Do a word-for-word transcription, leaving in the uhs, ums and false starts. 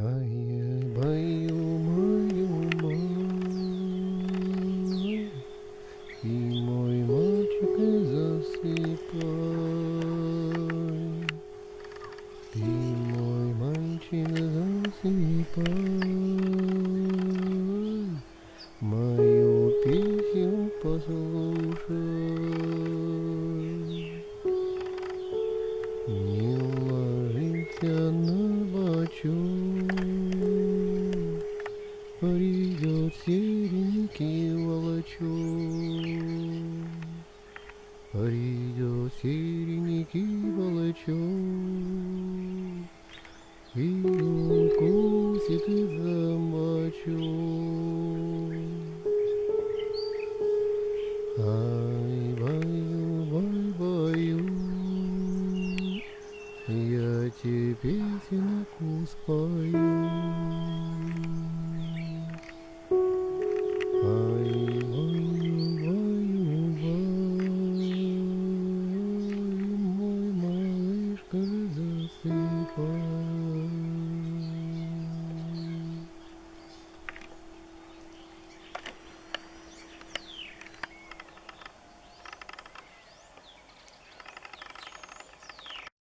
Ай, баю, мою, май, и мой мальчик засыпай, и мой мальчик засыпай, мою песню послушай. Не ложися на бочок, придет серенький волочок, придет серенький волочок и укусит замочок. Ай, баю, бай, баю, я тебе песенку спою. Ай, баю, баю, бай, мой малышка засыпай.